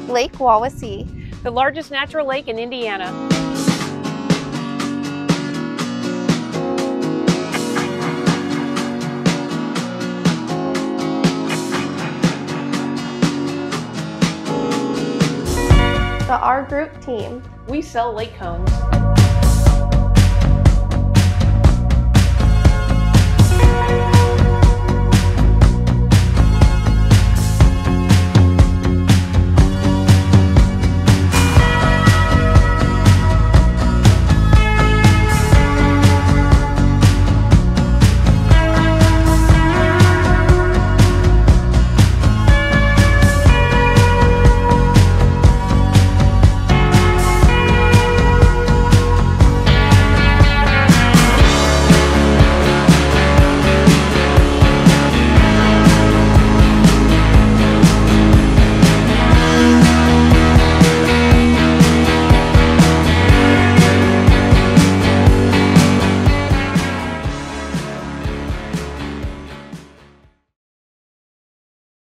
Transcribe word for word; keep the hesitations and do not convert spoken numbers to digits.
Lake Wawasee, the largest natural lake in Indiana. the R Group team. We sell lake cones.